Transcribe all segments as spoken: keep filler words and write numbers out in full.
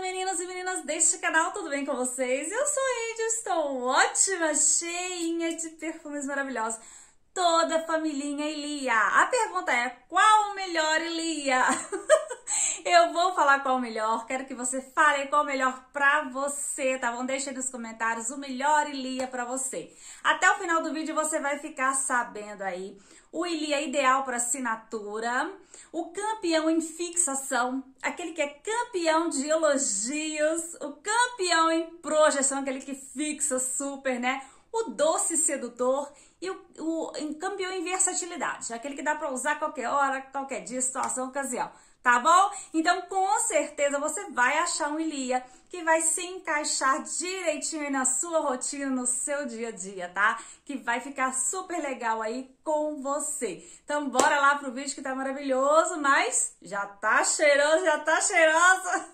meninos e meninas deste canal, tudo bem com vocês? Eu sou a Índia, estou ótima, cheinha de perfumes maravilhosos. Toda a familhinha Ilia. A pergunta é, qual o melhor, Ilia? Eu vou falar qual o melhor, quero que você fale qual o melhor pra você, tá bom? Deixa aí nos comentários o melhor Ilia pra você. Até o final do vídeo você vai ficar sabendo aí o Ilia ideal para assinatura, o campeão em fixação, aquele que é campeão de elogios, o campeão em projeção, aquele que fixa super, né? O doce sedutor e o, o em campeão em versatilidade, aquele que dá para usar qualquer hora, qualquer dia, situação, ocasião. Tá bom? Então, com certeza, você vai achar um Ilia que vai se encaixar direitinho aí na sua rotina, no seu dia a dia, tá? Que vai ficar super legal aí com você. Então, bora lá pro vídeo que tá maravilhoso, mas já tá cheiroso, já tá cheirosa.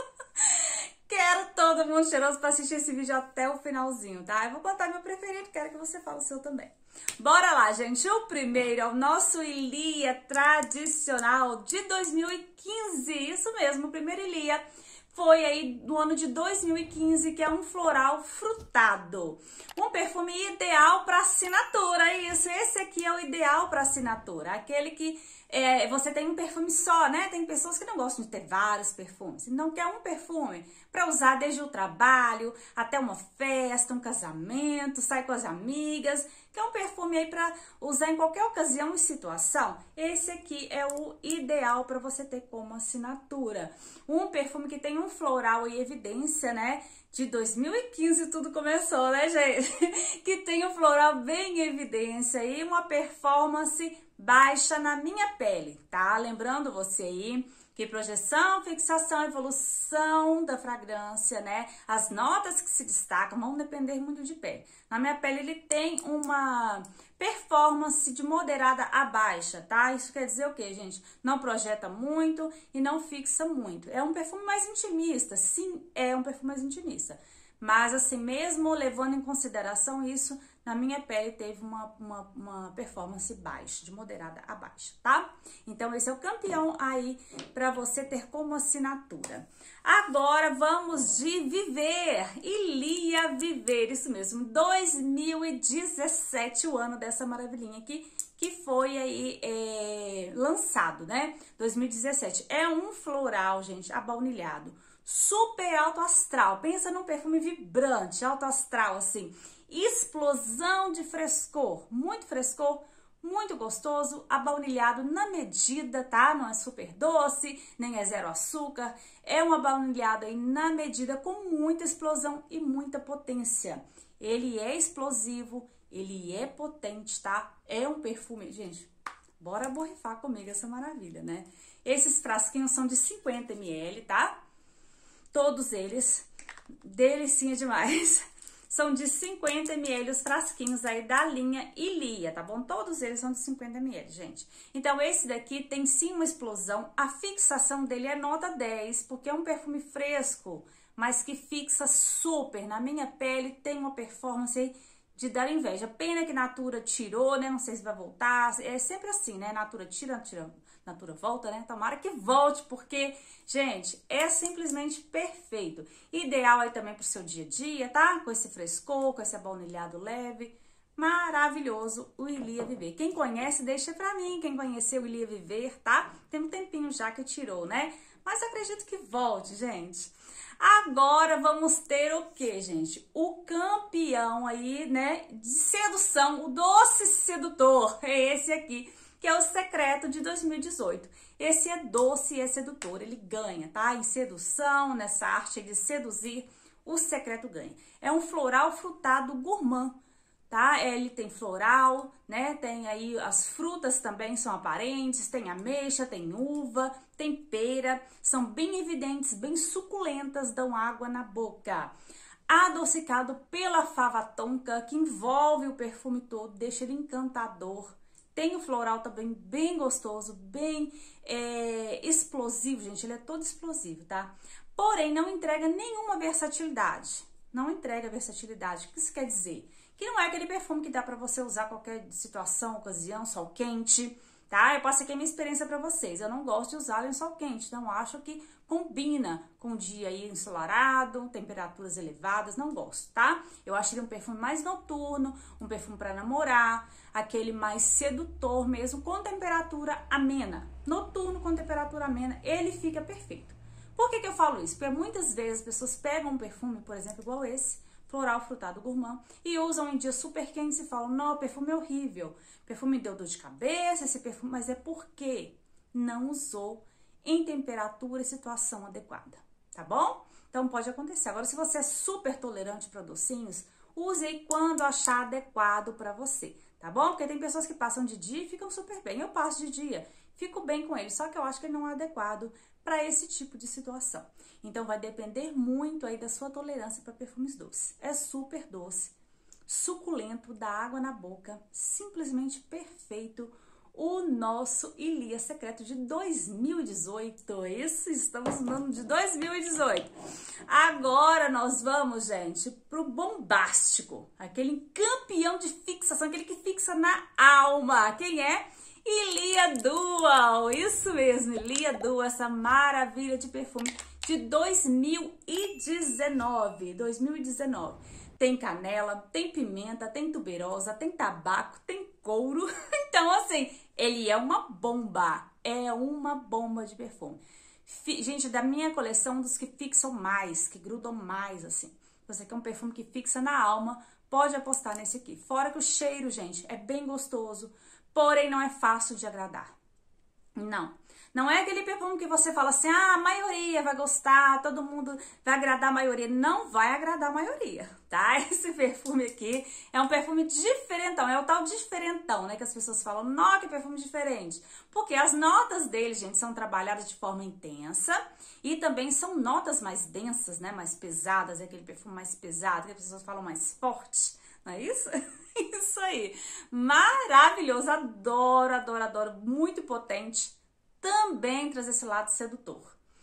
Quero todo mundo cheiroso para assistir esse vídeo até o finalzinho, tá? Eu vou contar meu preferido, quero que você fale o seu também. Bora lá, gente. O primeiro é o nosso Ilia tradicional de dois mil e quinze. Isso mesmo, o primeiro Ilia foi aí no ano de dois mil e quinze, que é um floral frutado. Um perfume ideal para assinatura, isso. Esse aqui é o ideal para assinatura. Aquele que é, você tem um perfume só, né? Tem pessoas que não gostam de ter vários perfumes. Então, quer um perfume para usar desde o trabalho até uma festa, um casamento, sair com as amigas. Quer um perfume aí para usar em qualquer ocasião e situação? Esse aqui é o ideal para você ter como assinatura. Um perfume que tem um floral em evidência, né? De dois mil e quinze tudo começou, né, gente? Que tem um floral bem em evidência e uma performance baixa na minha pele, tá? Lembrando você aí que projeção, fixação, evolução da fragrância, né? As notas que se destacam vão depender muito de pele. Na minha pele ele tem uma performance de moderada a baixa, tá? Isso quer dizer o quê, gente? Não projeta muito e não fixa muito. É um perfume mais intimista, sim, é um perfume mais intimista. Mas assim, mesmo levando em consideração isso, na minha pele teve uma, uma, uma performance baixa, de moderada a baixa, tá? Então, esse é o campeão aí para você ter como assinatura. Agora, vamos de Viver, Ilia Viver, isso mesmo, dois mil e dezessete, o ano dessa maravilhinha aqui, que foi aí é, lançado, né? dois mil e dezessete, é um floral, gente, abaunilhado. Super alto astral, pensa num perfume vibrante, alto astral, assim, explosão de frescor, muito frescor, muito gostoso, abaunilhado na medida, tá? Não é super doce, nem é zero açúcar, é um abaunilhado aí na medida com muita explosão e muita potência. Ele é explosivo, ele é potente, tá? É um perfume, gente, bora borrifar comigo essa maravilha, né? Esses frasquinhos são de cinquenta mililitros, tá? Todos eles, delicinha demais, são de cinquenta mililitros os frasquinhos aí da linha Ilia, tá bom? Todos eles são de cinquenta mililitros, gente. Então, esse daqui tem sim uma explosão, a fixação dele é nota dez, porque é um perfume fresco, mas que fixa super. Na minha pele tem uma performance aí de dar inveja. Pena que Natura tirou, né? Não sei se vai voltar, é sempre assim, né? Natura tira, tira... Natura volta, né? Tomara que volte, porque, gente, é simplesmente perfeito. Ideal aí também pro seu dia a dia, tá? Com esse frescor, com esse abaunilhado leve. Maravilhoso o Ilia Viver. Quem conhece, deixa pra mim. Quem conheceu o Ilia Viver, tá? Tem um tempinho já que tirou, né? Mas acredito que volte, gente. Agora vamos ter o que, gente? O campeão aí, né? De sedução, o doce sedutor. É esse aqui, que é o Secreto de dois mil e dezoito. Esse é doce e é sedutor, ele ganha, tá? Em sedução, nessa arte de seduzir, o Secreto ganha. É um floral frutado gourmand, tá? Ele tem floral, né? Tem aí as frutas também são aparentes, tem ameixa, tem uva, tem pera, são bem evidentes, bem suculentas, dão água na boca. Adocicado pela fava tonka, que envolve o perfume todo, deixa ele encantador. Tem o floral também bem gostoso, bem é, explosivo, gente. Ele é todo explosivo, tá? Porém, não entrega nenhuma versatilidade. Não entrega versatilidade. O que isso quer dizer? Que não é aquele perfume que dá pra você usar qualquer situação, ocasião, sol quente, tá? Eu passo aqui a minha experiência pra vocês. Eu não gosto de usar em sol quente, então acho que combina com o dia aí ensolarado, temperaturas elevadas, não gosto, tá? Eu acho ele um perfume mais noturno, um perfume para namorar, aquele mais sedutor mesmo, com temperatura amena. Noturno com temperatura amena, ele fica perfeito. Por que que eu falo isso? Porque muitas vezes as pessoas pegam um perfume, por exemplo, igual esse, Floral Frutado Gourmand, e usam em dias super quentes e falam, não, perfume é horrível, perfume deu dor de cabeça, esse perfume, mas é porque não usou em temperatura e situação adequada, tá bom? Então pode acontecer. Agora, se você é super tolerante para docinhos, use aí quando achar adequado para você, tá bom? Porque tem pessoas que passam de dia e ficam super bem. Eu passo de dia, fico bem com ele, só que eu acho que ele não é adequado para esse tipo de situação. Então vai depender muito aí da sua tolerância para perfumes doces. É super doce, suculento, dá água na boca, simplesmente perfeito. O nosso Ilia Secreto de dois mil e dezoito. Isso, estamos no ano de dois mil e dezoito. Agora nós vamos, gente, pro bombástico. Aquele campeão de fixação, aquele que fixa na alma. Quem é? Ilia Dual. Isso mesmo, Ilia Dual, essa maravilha de perfume de dois mil e dezenove. dois mil e dezenove. Tem canela, tem pimenta, tem tuberosa, tem tabaco, tem couro. Então, assim, ele é uma bomba. É uma bomba de perfume. Gente, da minha coleção, um dos que fixam mais, que grudam mais, assim. Você quer um perfume que fixa na alma, pode apostar nesse aqui. Fora que o cheiro, gente, é bem gostoso, porém não é fácil de agradar. Não. Não é aquele perfume que você fala assim, ah, a maioria vai gostar, todo mundo vai agradar a maioria. Não vai agradar a maioria, tá? Esse perfume aqui é um perfume diferentão, é o tal diferentão, né? Que as pessoas falam, nossa, que perfume diferente. Porque as notas dele, gente, são trabalhadas de forma intensa e também são notas mais densas, né? Mais pesadas, é aquele perfume mais pesado, que as pessoas falam mais forte, não é isso? Isso aí. Maravilhoso, adoro, adoro, adoro, muito potente. Também traz esse lado sedutor.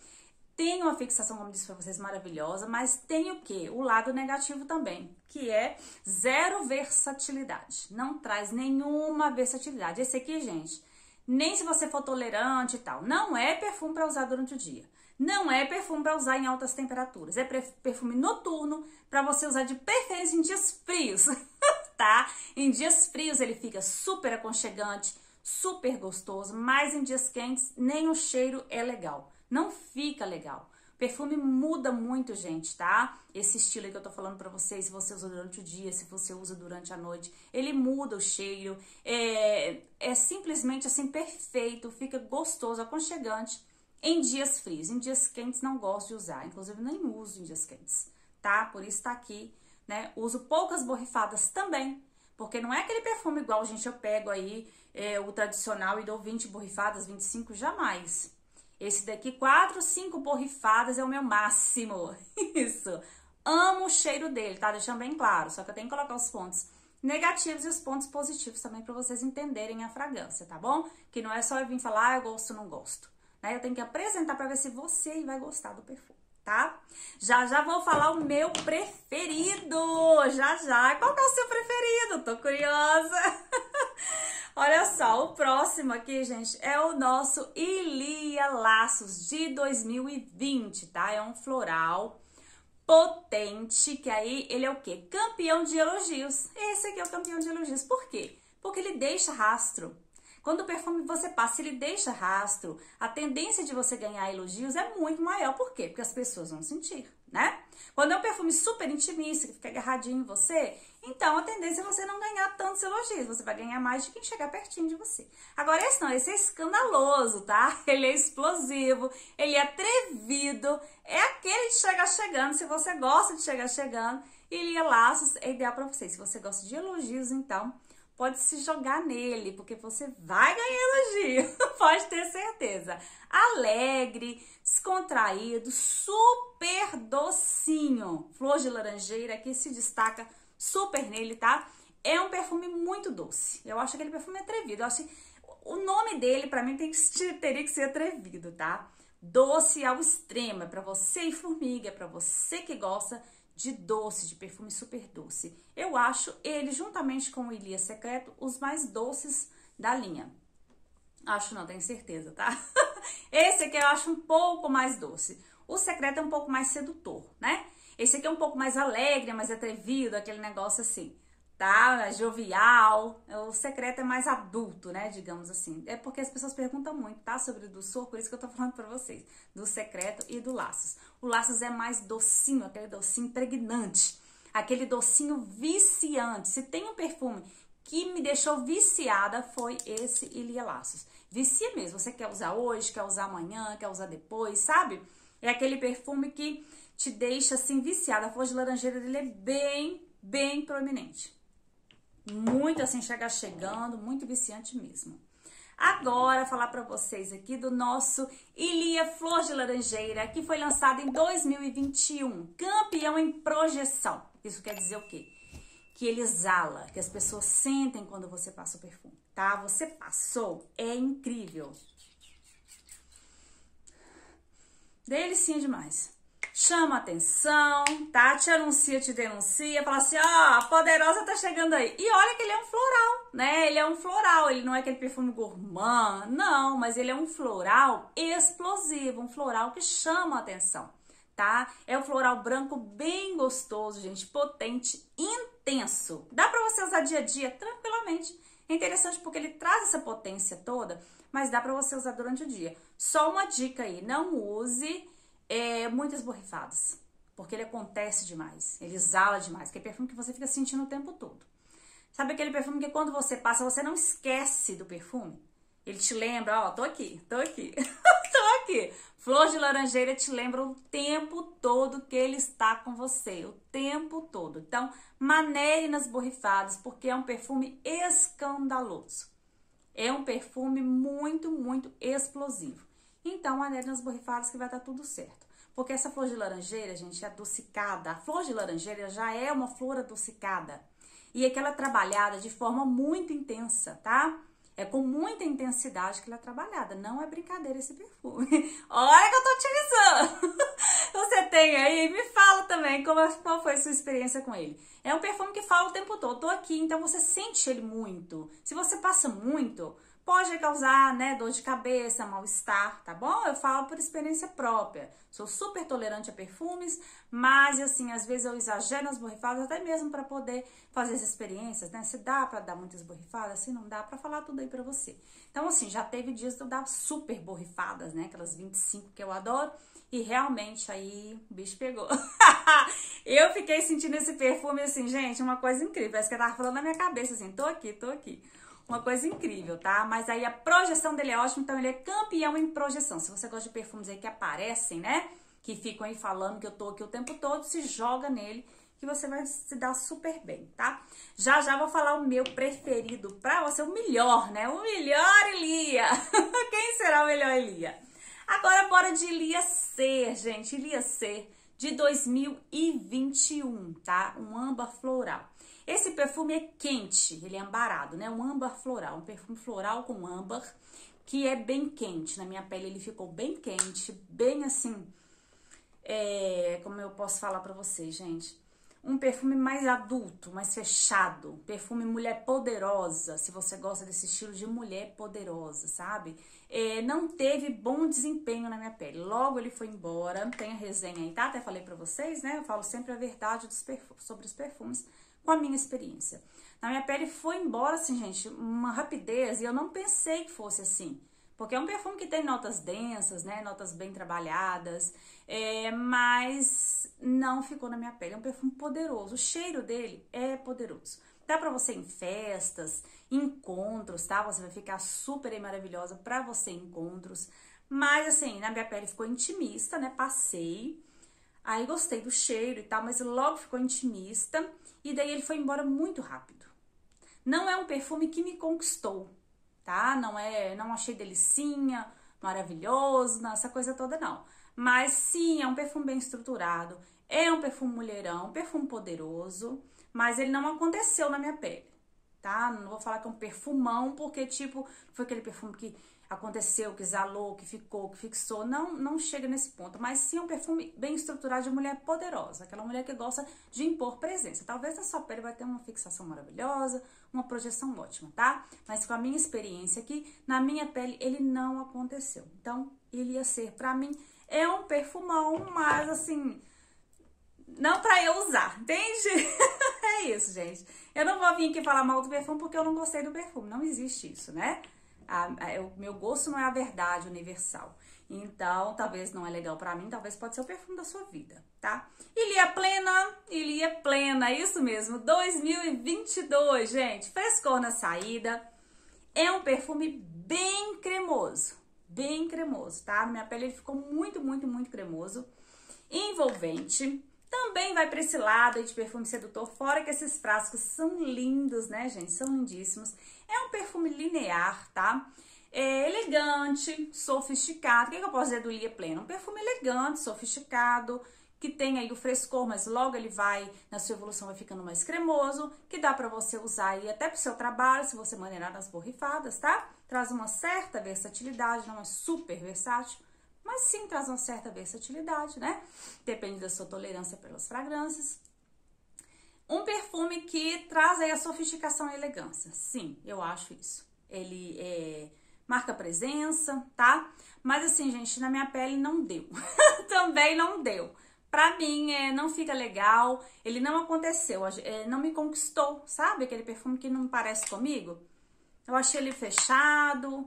Tem uma fixação, como disse pra vocês, maravilhosa, mas tem o quê? O lado negativo também, que é zero versatilidade. Não traz nenhuma versatilidade. Esse aqui, gente, nem se você for tolerante e tal, não é perfume para usar durante o dia. Não é perfume para usar em altas temperaturas. É perfume noturno para você usar de preferência em dias frios, tá? Em dias frios ele fica super aconchegante, super gostoso, mas em dias quentes nem o cheiro é legal, não fica legal. O perfume muda muito, gente, tá? Esse estilo aí que eu tô falando pra vocês, se você usa durante o dia, se você usa durante a noite, ele muda o cheiro, é, é simplesmente assim perfeito, fica gostoso, aconchegante em dias frios. Em dias quentes não gosto de usar, inclusive nem uso em dias quentes, tá? Por isso tá aqui, né? Uso poucas borrifadas também, porque não é aquele perfume igual, gente, eu pego aí é, o tradicional e dou vinte borrifadas, vinte e cinco, jamais. Esse daqui, quatro, cinco borrifadas é o meu máximo. Isso. Amo o cheiro dele, tá? Deixando bem claro, só que eu tenho que colocar os pontos negativos e os pontos positivos também pra vocês entenderem a fragrância, tá bom? Que não é só eu vir falar, ah, eu gosto ou não gosto, né? Eu tenho que apresentar pra ver se você vai gostar do perfume, tá? Já já vou falar o meu preferido, já já. Qual que é o seu preferido? Tô curiosa. Olha só, o próximo aqui, gente, é o nosso Ilia Laços de dois mil e vinte, tá? É um floral potente, que aí ele é o quê? Campeão de elogios. Esse aqui é o campeão de elogios. Por quê? Porque ele deixa rastro. Quando o perfume você passa, ele deixa rastro, a tendência de você ganhar elogios é muito maior. Por quê? Porque as pessoas vão sentir, né? Quando é um perfume super intimista, que fica agarradinho em você, então a tendência é você não ganhar tantos elogios, você vai ganhar mais de quem chegar pertinho de você. Agora esse não, esse é escandaloso, tá? Ele é explosivo, ele é atrevido, é aquele de chegar chegando, se você gosta de chegar chegando, Ilia Laços é ideal pra você. Se você gosta de elogios, então pode se jogar nele, porque você vai ganhar elogio, pode ter certeza. Alegre, descontraído, super docinho. Flor de laranjeira que se destaca super nele, tá? É um perfume muito doce. Eu acho aquele perfume atrevido. Eu acho que o nome dele, pra mim, tem que, teria que ser atrevido, tá? Doce ao extremo. É pra você e formiga, é pra você que gosta de doce, de perfume super doce. Eu acho ele, juntamente com o Ilia Secreto, os mais doces da linha. Acho não, tenho certeza, tá? Esse aqui eu acho um pouco mais doce. O Secreto é um pouco mais sedutor, né? Esse aqui é um pouco mais alegre, mais atrevido, aquele negócio assim, tá? Mais jovial. O Secreto é mais adulto, né? Digamos assim. É porque as pessoas perguntam muito, tá? Sobre o do Sor, por isso que eu tô falando pra vocês. Do Secreto e do Laços. O Laços é mais docinho, aquele docinho pregnante. Aquele docinho viciante. Se tem um perfume que me deixou viciada, foi esse Ilia Laços. Vicia mesmo. Você quer usar hoje, quer usar amanhã, quer usar depois, sabe? É aquele perfume que te deixa assim viciada. A flor de laranjeira dele é bem, bem proeminente. Muito assim, chega chegando, muito viciante mesmo. Agora, falar pra vocês aqui do nosso Ilia Flor de Laranjeira, que foi lançado em dois mil e vinte e um. Campeão em projeção. Isso quer dizer o quê? Que ele exala, que as pessoas sentem quando você passa o perfume, tá? Você passou, é incrível. Delicinha demais. Chama atenção, tá? Te anuncia, te denuncia, fala assim, ó, oh, a poderosa tá chegando aí. E olha que ele é um floral, né? Ele é um floral, ele não é aquele perfume gourmand, não, mas ele é um floral explosivo, um floral que chama atenção, tá? É um floral branco bem gostoso, gente, potente, intenso. Dá pra você usar dia a dia tranquilamente. É interessante porque ele traz essa potência toda, mas dá pra você usar durante o dia. Só uma dica aí, não use é, muitas borrifadas, porque ele acontece demais, ele exala demais, que é perfume que você fica sentindo o tempo todo. Sabe aquele perfume que quando você passa, você não esquece do perfume? Ele te lembra, ó, tô aqui, tô aqui, tô aqui. Flor de laranjeira te lembra o tempo todo que ele está com você, o tempo todo. Então, maneire nas borrifadas, porque é um perfume escandaloso. É um perfume muito, muito explosivo. Então, maneire nas borrifadas que vai dar tudo certo. Porque essa flor de laranjeira, gente, é adocicada. A flor de laranjeira já é uma flor adocicada. E aquela é trabalhada de forma muito intensa, tá? É com muita intensidade que ela é trabalhada. Não é brincadeira esse perfume. Olha que eu tô utilizando. Você tem aí? Me fala também como, qual foi a sua experiência com ele. É um perfume que fala o tempo todo. Tô aqui, então você sente ele muito. Se você passa muito, pode causar, né, dor de cabeça, mal-estar, tá bom? Eu falo por experiência própria. Sou super tolerante a perfumes, mas, assim, às vezes eu exagero nas borrifadas, até mesmo para poder fazer as experiências, né? Se dá para dar muitas borrifadas, se não dá, para falar tudo aí para você. Então, assim, já teve dias de eu dar super borrifadas, né? Aquelas vinte e cinco que eu adoro, e realmente aí o bicho pegou. Eu fiquei sentindo esse perfume, assim, gente, uma coisa incrível. Parece que eu tava falando na minha cabeça, assim, tô aqui, tô aqui. Uma coisa incrível, tá? Mas aí a projeção dele é ótima, então ele é campeão em projeção. Se você gosta de perfumes aí que aparecem, né? Que ficam aí falando que eu tô aqui o tempo todo, se joga nele que você vai se dar super bem, tá? Já já vou falar o meu preferido pra você, o melhor, né? O melhor Ilia. Quem será o melhor Ilia? Agora bora de Ilia Ser, gente. Ilia Ser de dois mil e vinte e um, tá? Um âmbar floral. Esse perfume é quente, ele é ambarado, né? Um âmbar floral, um perfume floral com âmbar, que é bem quente. Na minha pele ele ficou bem quente, bem assim, é, como eu posso falar pra vocês, gente? Um perfume mais adulto, mais fechado, perfume mulher poderosa, se você gosta desse estilo de mulher poderosa, sabe? É, não teve bom desempenho na minha pele, logo ele foi embora, tem a resenha aí, tá? Até falei pra vocês, né? Eu falo sempre a verdade dos sobre os perfumes, com a minha experiência. Na minha pele foi embora, assim, gente, uma rapidez, e eu não pensei que fosse assim. Porque é um perfume que tem notas densas, né, notas bem trabalhadas, é, mas não ficou na minha pele. É um perfume poderoso, o cheiro dele é poderoso. Dá pra você ir em festas, encontros, tá? Você vai ficar super e maravilhosa pra você em encontros. Mas, assim, na minha pele ficou intimista, né, passei. Aí gostei do cheiro e tal, mas logo ficou intimista. E daí ele foi embora muito rápido. Não é um perfume que me conquistou, tá? Não é, não achei delicinha, maravilhoso, não, essa coisa toda não. Mas sim, é um perfume bem estruturado, é um perfume mulherão, um perfume poderoso, mas ele não aconteceu na minha pele, tá? Não vou falar que é um perfumão, porque tipo, foi aquele perfume que aconteceu, que exalou, que ficou, que fixou, não, não chega nesse ponto, mas sim um perfume bem estruturado de mulher poderosa, aquela mulher que gosta de impor presença. Talvez na sua pele vai ter uma fixação maravilhosa, uma projeção ótima, tá? Mas com a minha experiência aqui, na minha pele ele não aconteceu. Então, ele ia ser, pra mim, é um perfumão, mas assim, não pra eu usar, entende? É isso, gente. Eu não vou vir aqui falar mal do perfume porque eu não gostei do perfume, não existe isso, né? A, a, o meu gosto não é a verdade universal. Então, talvez não é legal pra mim, talvez pode ser o perfume da sua vida, tá? Ilia Plena, Ilia Plena, isso mesmo, dois mil e vinte e dois, gente. Frescor na saída. É um perfume bem cremoso, bem cremoso, tá? Na minha pele ele ficou muito, muito, muito cremoso. Envolvente. Também vai pra esse lado aí de perfume sedutor, fora que esses frascos são lindos, né, gente? São lindíssimos. É um perfume linear, tá? É elegante, sofisticado. O que, que eu posso dizer do Ilia Plena? Um perfume elegante, sofisticado, que tem aí o frescor, mas logo ele vai, na sua evolução, vai ficando mais cremoso, que dá pra você usar aí até pro seu trabalho, se você maneirar nas borrifadas, tá? Traz uma certa versatilidade, não é super versátil, mas sim traz uma certa versatilidade, né? Depende da sua tolerância pelas fragrâncias. Um perfume que traz aí a sofisticação e elegância. Sim, eu acho isso. Ele é, marca presença, tá? Mas assim, gente, na minha pele não deu. Também não deu. Pra mim, é, não fica legal. Ele não aconteceu. É, não me conquistou, sabe? Aquele perfume que não parece comigo. Eu achei ele fechado.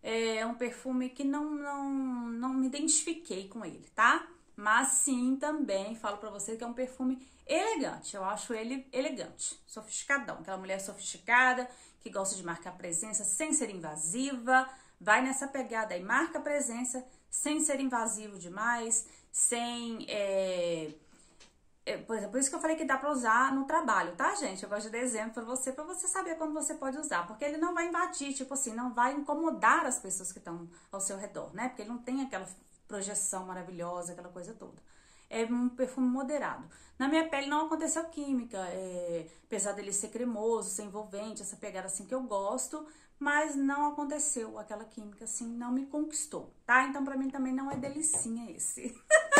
É um perfume que não, não, não me identifiquei com ele, tá? Mas sim, também falo pra você que é um perfume elegante. Eu acho ele elegante, sofisticadão. Aquela mulher sofisticada, que gosta de marcar presença sem ser invasiva. Vai nessa pegada aí, marca presença sem ser invasivo demais, sem... É... É, por exemplo, por isso que eu falei que dá pra usar no trabalho, tá, gente? Eu gosto de dar exemplo pra você, pra você saber quando você pode usar. Porque ele não vai invadir, tipo assim, não vai incomodar as pessoas que estão ao seu redor, né? Porque ele não tem aquela projeção maravilhosa, aquela coisa toda. É um perfume moderado. Na minha pele não aconteceu química, é, apesar dele ser cremoso, ser envolvente, essa pegada assim que eu gosto, mas não aconteceu aquela química assim, não me conquistou, tá? Então pra mim também não é delicinha esse.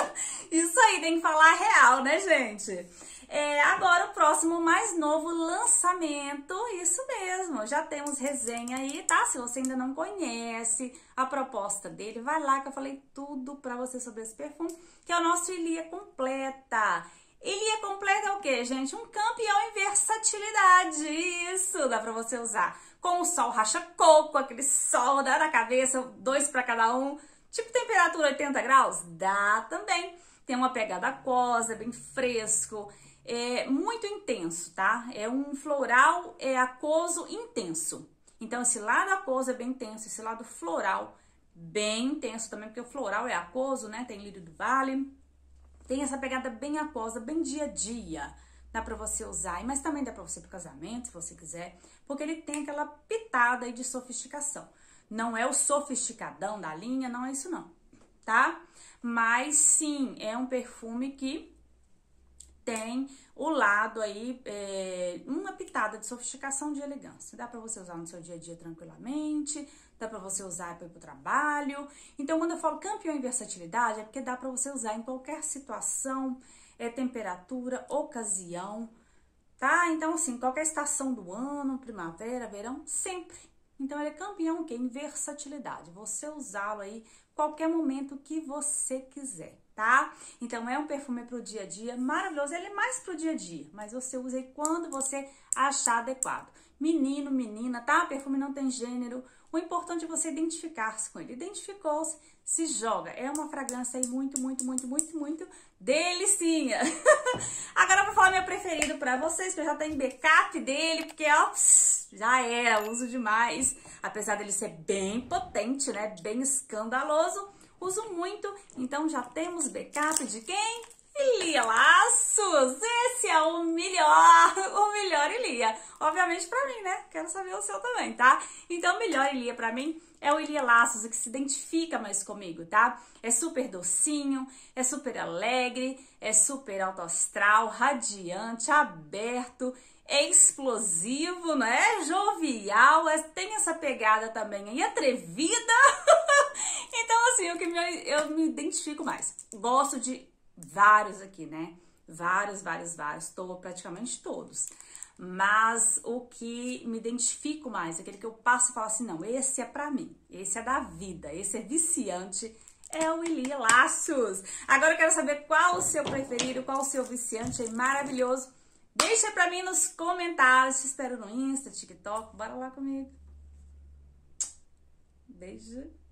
Isso aí, tem que falar real, né, gente? É, agora, o próximo, mais novo lançamento, isso mesmo, já temos resenha aí, tá? Se você ainda não conhece a proposta dele, vai lá que eu falei tudo pra você sobre esse perfume, que é o nosso Ilia Completa. Ilia Completa é o quê, gente? Um campeão em versatilidade, isso, dá pra você usar com o sol racha-coco, aquele sol dá na cabeça, dois pra cada um, tipo temperatura oitenta graus, dá também. Tem uma pegada aquosa, bem fresco, é muito intenso, tá? É um floral é aquoso intenso. Então, esse lado aquoso é bem intenso, esse lado floral bem intenso também, porque o floral é aquoso, né? Tem lírio do vale, tem essa pegada bem aquosa, bem dia a dia. Dá pra você usar, mas também dá pra você ir pro casamento, se você quiser, porque ele tem aquela pitada aí de sofisticação. Não é o sofisticadão da linha, não é isso não, tá? Mas sim, é um perfume que tem o lado aí, é, uma pitada de sofisticação, de elegância. Dá pra você usar no seu dia a dia tranquilamente, dá pra você usar para ir pro trabalho. Então, quando eu falo campeão em versatilidade, é porque dá pra você usar em qualquer situação, é, temperatura, ocasião, tá? Então, assim, qualquer estação do ano, primavera, verão, sempre. Então, ele é campeão o quê? Em versatilidade. Você usá-lo aí qualquer momento que você quiser, tá? Então, é um perfume pro dia a dia maravilhoso. Ele é mais pro dia a dia, mas você usa aí quando você achar adequado. Menino, menina, tá? Perfume não tem gênero. O importante é você identificar-se com ele. Identificou-se, se joga. É uma fragrância aí muito, muito, muito, muito, muito delicinha. Agora eu vou falar meu preferido pra vocês, que eu já tenho backup dele, porque, ó, já era, uso demais. Apesar dele ser bem potente, né, bem escandaloso, uso muito. Então já temos backup de quem? Ilia Laços, esse é o melhor, o melhor Ilia. obviamente pra mim, né? Quero saber o seu também, tá? Então, o melhor Ilia pra mim é o Ilia Laços, o que se identifica mais comigo, tá? É super docinho, é super alegre, é super alto astral, radiante, aberto, é explosivo, né? Jovial, é, tem essa pegada também aí, atrevida. Então, assim, o que me, eu me identifico mais. Gosto de vários aqui, né? Vários, vários, vários. Tô praticamente todos. Mas o que me identifico mais, aquele que eu passo e falo assim, não, esse é pra mim. Esse é da vida, esse é viciante, é o Ilia Laços. Agora eu quero saber qual o seu preferido, qual o seu viciante aí maravilhoso. Deixa pra mim nos comentários. Te espero no Insta, TikTok. Bora lá comigo. Beijo.